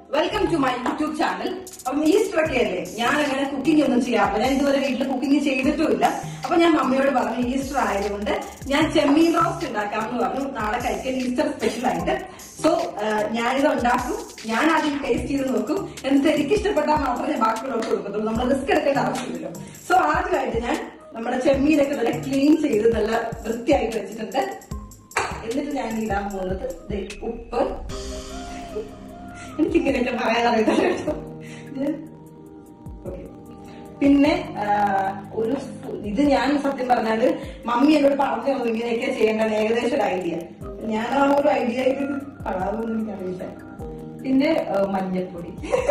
Welcome to my YouTube channel. Appam Easter ഒക്കെ അല്ലേ, ഞാൻ അങ്ങനെ കുക്കിംഗ് ഒന്നും ചെയ്യാറില്ല. ഞാൻ ഇതുവരെ വീട്ടിൽ കുക്കിംഗ് ചെയ്തിട്ടുമില്ല. അപ്പൊ ഞാൻ മമ്മിയോട് പറഞ്ഞു ഈസ്റ്റർ ആയതുകൊണ്ട് ഞാൻ ചെമ്മീൻ റോസ്റ്റ് ഉണ്ടാക്കാമെന്ന് പറഞ്ഞു, നാളെ കഴിക്കാൻ ഈസ്റ്റർ സ്പെഷ്യൽ ആയിട്ട്. സോ ഞാനിത് ഉണ്ടാക്കും. ഞാൻ ആദ്യം ടേസ്റ്റ് ചെയ്ത് നോക്കും, എന്നിട്ട് എനിക്ക് ഇഷ്ടപ്പെട്ടാൽ മാത്രമേ ബാക്കിയുള്ളവർക്ക് കൊടുക്കത്തുള്ളൂ. നമ്മൾ റിസ്ക് എടുക്കേണ്ട ആവശ്യമില്ലല്ലോ. സോ ആദ്യമായിട്ട് ഞാൻ നമ്മുടെ ചെമ്മീനൊക്കെ നല്ല ക്ലീൻ ചെയ്ത് നല്ല വൃത്തിയായിട്ട് വെച്ചിട്ടുണ്ട്. എന്നിട്ട് ഞാൻ ഇടാൻ പോകുന്നത് ഉപ്പ്. എനിക്കിങ്ങനെയൊക്കെ പറയാറില്ല കേട്ടോ. പിന്നെ ഒരു ഇത് ഞാൻ സത്യം പറഞ്ഞാല് മമ്മി എന്നോട് പറഞ്ഞു തന്നു ഇങ്ങനെയൊക്കെ ചെയ്യേണ്ടത്, ഏകദേശം ഒരു ഐഡിയ. ഞാൻ ആ ഒരു ഐഡിയ ഇത് പറയാതൊന്നും എനിക്കറിയില്ല. പിന്നെ മഞ്ഞൾപ്പൊടി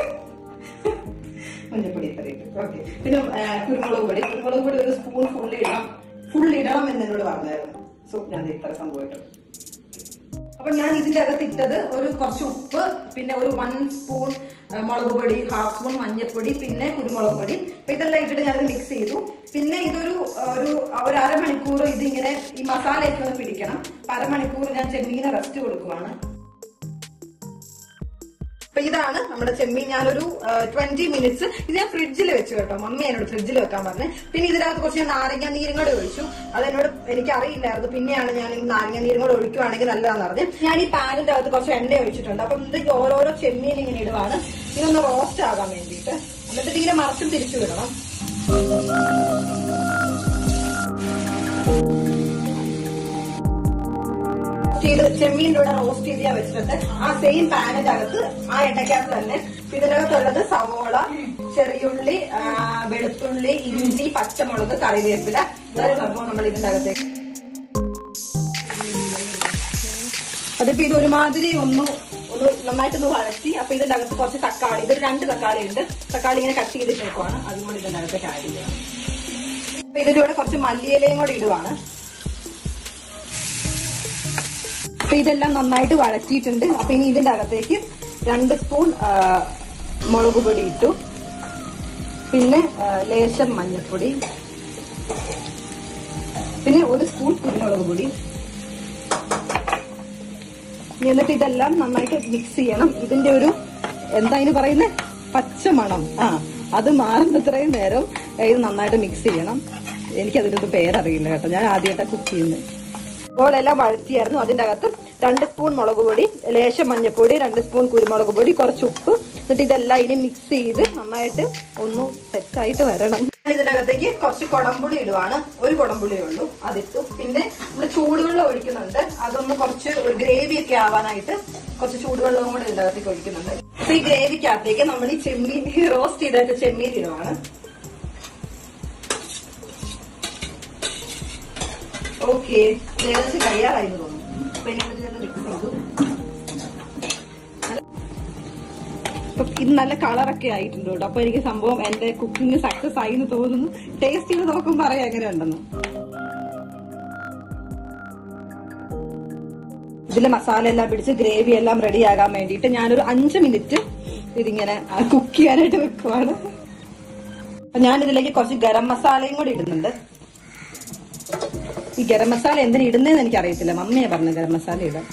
എത്ര ഇട്ടു. ഓക്കെ. പിന്നെ കുരുമുളക് പൊടി ഒരു സ്പൂൺ ഫുൾ ഇടണം എന്നോട് പറഞ്ഞായിരുന്നു. സോ ഞാൻ ഇത്ര സംഭവം ഇട്ടു. അപ്പൊ ഞാൻ ഇതിന്റെ അകത്ത് ഇട്ടത് ഒരു കുറച്ച് ഉപ്പ്, പിന്നെ ഒരു 1 സ്പൂൺ മുളക് പൊടി, 1/2 സ്പൂൺ മഞ്ഞൾപ്പൊടി, പിന്നെ കുരുമുളക് പൊടി. അപ്പൊ ഇതെല്ലാം ഇട്ടിട്ട് ഞാനത് മിക്സ് ചെയ്തു. പിന്നെ ഇതൊരു അരമണിക്കൂർ ഇതിങ്ങനെ ഈ മസാലയൊക്കെ ഒന്ന് പിടിക്കണം. അരമണിക്കൂർ ഞാൻ ചെമ്മീനെ റെസ്റ്റ് കൊടുക്കുവാണ്. അപ്പൊ ഇതാണ് നമ്മുടെ ചെമ്മീൻ. ഞാനൊരു 20 മിനിറ്റ്സ് ഇത് ഞാൻ ഫ്രിഡ്ജിൽ വെച്ചു കേട്ടോ. മമ്മി എന്നോട് ഫ്രിഡ്ജിൽ വെക്കാൻ പറഞ്ഞു. പിന്നെ ഇതിനകത്ത് കുറച്ച് നാരങ്ങ നീരും കൂടെ ഒഴിച്ചു. അതെന്നോട് എനിക്ക് അറിയില്ലായിരുന്നു. പിന്നെയാണ് ഞാൻ ഈ നാരങ്ങ നീരും കൂടെ ഒഴിക്കുവാണെങ്കിൽ നല്ലതാണെന്ന് പറഞ്ഞു. ഞാൻ ഈ പാനിന്റെ അകത്ത് കുറച്ച് എണ്ണ ഒഴിച്ചിട്ടുണ്ട്. അപ്പൊ ഇത് ഓരോരോ ചെമ്മീൻ ഇങ്ങനെ ഇടുവാണ്, ഇതൊന്ന് റോസ്റ്റ് ആകാൻ വേണ്ടിയിട്ട്. എന്നിട്ട് ഇങ്ങനെ മറച്ചും തിരിച്ചു വിടണം. ചെമ്മീൻ്റെ കൂടെ റോസ്റ്റ് ചെയ്ത് ഞാൻ വെച്ചിട്ടുണ്ട്. ആ സെയിം പാനിന്റെ അകത്ത് ആ എണ്ണയ്ക്കകത്ത് തന്നെ ഇതിനകത്തുള്ളത് സവോള, ചെറിയുള്ളി, വെളുത്തുള്ളി, ഇഞ്ചി, പച്ചമുളക്, കറിവേപ്പില, ഇതൊരു സംഭവം നമ്മൾ ഇതിന്റെ അകത്തേക്ക്. അതിപ്പോ ഇത് ഒരുമാതിരി ഒന്ന് നന്നായിട്ടൊന്ന് വഴറ്റി. അപ്പൊ ഇതിന്റെ അകത്ത് കുറച്ച് തക്കാളി, ഇതൊരു 2 തക്കാളി ഉണ്ട്. തക്കാളി ഇങ്ങനെ കട്ട് ചെയ്തിട്ടേക്കുവാണ്, അതും കൂടി ഇതിന്റെ അകത്തേക്ക് ആഡ് ചെയ്യുക. അപ്പൊ ഇതിന്റെ കൂടെ കുറച്ച് മല്ലിയിലയും കൂടി ഇടുവാണ്. അപ്പൊ ഇതെല്ലാം നന്നായിട്ട് വഴറ്റിയിട്ടുണ്ട്. അപ്പൊ ഇനി ഇതിന്റെ അകത്തേക്ക് 2 സ്പൂൺ മുളക് പൊടി ഇട്ടു. പിന്നെ ലേശം മഞ്ഞൾപ്പൊടി, പിന്നെ 1 സ്പൂൺ കുരുമുളക് പൊടി. എന്നിട്ട് ഇതെല്ലാം നന്നായിട്ട് മിക്സ് ചെയ്യണം. ഇതിന്റെ ഒരു എന്താ ഇതിന് പറയുന്നത്, പച്ചമണം അത് മാറുന്നത്രയും നേരം ഇത് നന്നായിട്ട് മിക്സ് ചെയ്യണം. എനിക്കതിനൊരു പേരറിയില്ല കേട്ടോ, ഞാൻ ആദ്യമായിട്ടാണ് കുക്ക് ചെയ്യുന്നത്. ഇതുപോലെല്ലാം വഴറ്റിയായിരുന്നു. അതിന്റെ അകത്ത് 2 സ്പൂൺ മുളക് പൊടി, ലേശം മഞ്ഞൾപ്പൊടി, 2 സ്പൂൺ കുരുമുളക് പൊടി, കുറച്ച് ഉപ്പ്. എന്നിട്ട് ഇതെല്ലാം ഇനി മിക്സ് ചെയ്ത് നന്നായിട്ട് ഒന്ന് സെറ്റായിട്ട് വരണം. ഇതിന്റെ അകത്തേക്ക് കുറച്ച് കുടംപുളി ഇടുവാണ്. ഒരു കുടംപുളിയേ ഉള്ളൂ, അതിട്ടു. പിന്നെ നമ്മൾ ചൂടുവെള്ളം ഒഴിക്കുന്നുണ്ട്. അതൊന്ന് കുറച്ച് ഗ്രേവി ഒക്കെ ആവാനായിട്ട് കുറച്ച് ചൂടുവെള്ളവും കൂടെ ഇതിന്റെ അകത്തേക്ക് ഒഴിക്കുന്നുണ്ട്. അപ്പൊ ഈ ഗ്രേവിക്കകത്തേക്ക് നമ്മൾ ഈ ചെമ്മീൻ റോസ്റ്റ് ചെയ്തിട്ട് ചെമ്മീൻ ഇടുവാണ്. ഓക്കെ, ഏകദേശം കഴിയാറായിരുന്നു തോന്നുന്നു. അപ്പൊ ഇതിനകത്ത് മിക്സ് ചെയ്തു. ഇത് നല്ല കളറൊക്കെ ആയിട്ടുണ്ട് കേട്ടോ. അപ്പൊ എനിക്ക് സംഭവം എന്റെ കുക്കിംഗ് സക്സസ് ആയി എന്ന് തോന്നുന്നു. ടേസ്റ്റ് ചെയ്ത് നോക്കുമ്പോൾ പറയാം എങ്ങനെ ഉണ്ടെന്ന്. ഇതിലെ മസാല എല്ലാം പിടിച്ച് ഗ്രേവി എല്ലാം റെഡി ആകാൻ വേണ്ടിയിട്ട് ഞാനൊരു 5 മിനിറ്റ് ഇതിങ്ങനെ കുക്ക് ചെയ്യാനായിട്ട് വെക്കുവാണ്. അപ്പൊ ഞാനിതിലേക്ക് കുറച്ച് ഗരം മസാലയും കൂടി ഇടുന്നുണ്ട്. ഈ ഗരം മസാല എന്തിനാ ഇടുന്നതെന്ന് എനിക്കറിയത്തില്ല, മമ്മിയെ പറഞ്ഞു ഗരം മസാല ഇടാം.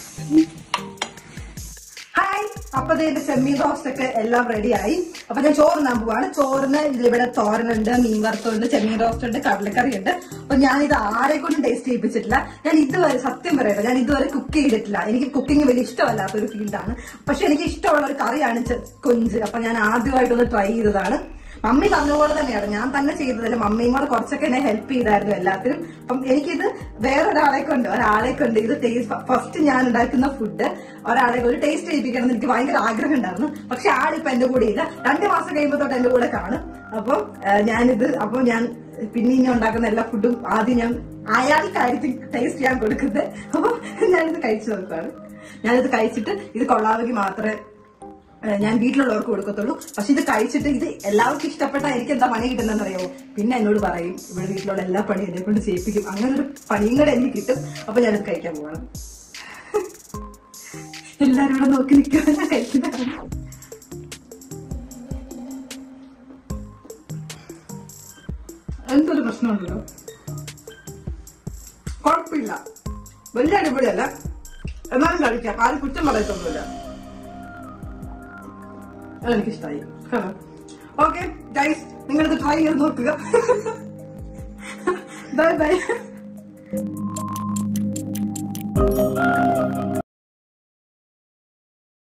ഹായ്, അപ്പൊ ഇതിന്റെ ചെമ്മീൻ റോസ്റ്റ് ഒക്കെ എല്ലാം റെഡിയായി. അപ്പൊ ഞാൻ ചോറിനാൻ പോവാണ്. ചോറിന് ഇതിലിവിടെ തോരനുണ്ട്, മീൻ വറുത്തുണ്ട്, ചെമ്മീൻ റോസ്റ്റ് ഉണ്ട്, കടലക്കറി ഉണ്ട്. അപ്പൊ ഞാനിത് ആരെ കൊണ്ടും ടേസ്റ്റ് ചെയ്യിപ്പിച്ചിട്ടില്ല. ഞാൻ ഇതുവരെ സത്യം പറയട്ടെ, ഞാൻ ഇതുവരെ കുക്ക് ചെയ്തിട്ടില്ല. എനിക്ക് കുക്കിംഗ് വലിയ ഇഷ്ടമല്ലാത്തൊരു ഫീൽഡാണ്. പക്ഷെ എനിക്ക് ഇഷ്ടമുള്ള ഒരു കറിയാണ് കൊഞ്ച്. അപ്പൊ ഞാൻ ആദ്യമായിട്ടൊന്ന് ട്രൈ ചെയ്തതാണ്. മമ്മി പറഞ്ഞതുപോലെ തന്നെയാണ്, ഞാൻ തന്നെ ചെയ്തതല്ല, മമ്മിയും കൂടെ കുറച്ചൊക്കെ എന്നെ ഹെൽപ്പ് ചെയ്തായിരുന്നു എല്ലാത്തിനും. അപ്പം എനിക്കിത് ഒരാളെ കൊണ്ട് ഇത് ഫസ്റ്റ് ഞാൻ ഉണ്ടാക്കുന്ന ഫുഡ് ഒരാളെ ഒരു ടേസ്റ്റ് ചെയ്യിപ്പിക്കണം എന്ന് എനിക്ക് ഭയങ്കര ആഗ്രഹം ഉണ്ടായിരുന്നു. പക്ഷെ ആളിപ്പോ എന്റെ കൂടെ ഇല്ല. 2 മാസം കഴിയുമ്പോൾ തൊട്ട് എന്റെ കൂടെ കാണും. അപ്പം ഞാൻ പിന്നെ ഇനി ഉണ്ടാക്കുന്ന എല്ലാ ഫുഡും ആദ്യം ഞാൻ അയാൾക്കായിരിക്കും ടേസ്റ്റ് ചെയ്യാൻ കൊടുക്കുന്നത്. അപ്പൊ ഞാനിത് കഴിച്ചു നോക്കുകയാണ്. ഞാനിത് കഴിച്ചിട്ട് ഇത് കൊള്ളാമെങ്കിൽ മാത്രമേ ഞാൻ വീട്ടിലുള്ളവർക്ക് കൊടുക്കത്തുള്ളൂ. പക്ഷെ ഇത് കഴിച്ചിട്ട് ഇത് എല്ലാവർക്കും ഇഷ്ടപ്പെട്ടാൽ എനിക്ക് എന്താ പണി കിട്ടുന്നതെന്ന് അറിയാമോ? പിന്നെ എന്നോട് പറയും ഇവിടെ വീട്ടിലുള്ള എല്ലാ പണിയും എന്നെ കൊണ്ട് ചെയ്യിപ്പിക്കും. അങ്ങനെ ഒരു പണിയും കൂടെ എനിക്ക് കിട്ടും. അപ്പൊ ഞാനിത് കഴിക്കാൻ പോവാണ്. എല്ലാരും ഇവിടെ നോക്കി നിൽക്കാൻ കഴിക്കുന്നതാണ്. എന്തൊരു പ്രശ്നമുണ്ടല്ലോ, കുഴപ്പമില്ല, വലിയ അടിപൊളിയല്ല, എന്നാലും കഴിക്കാം. ആരും കുറ്റം പറയത്തൊന്നുമില്ല. എനിക്കിഷ്ടമായി. ഓക്കെ ഗൈസ്, നിങ്ങളിത് ട്രൈ ചെയ്ത് നോക്കുക. Bye by.